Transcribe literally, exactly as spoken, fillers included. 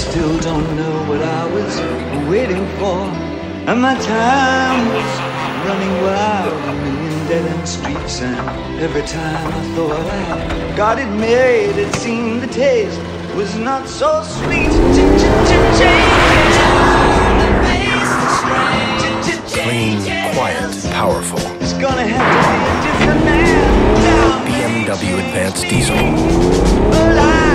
still don't know what I was waiting for, and my time was running wild, a million dead-end streets, and every time I thought I got it made, it seemed the taste was not so sweet. Clean, quiet, powerful. It's gonna have to be a different man now. B M W Advanced Diesel. But I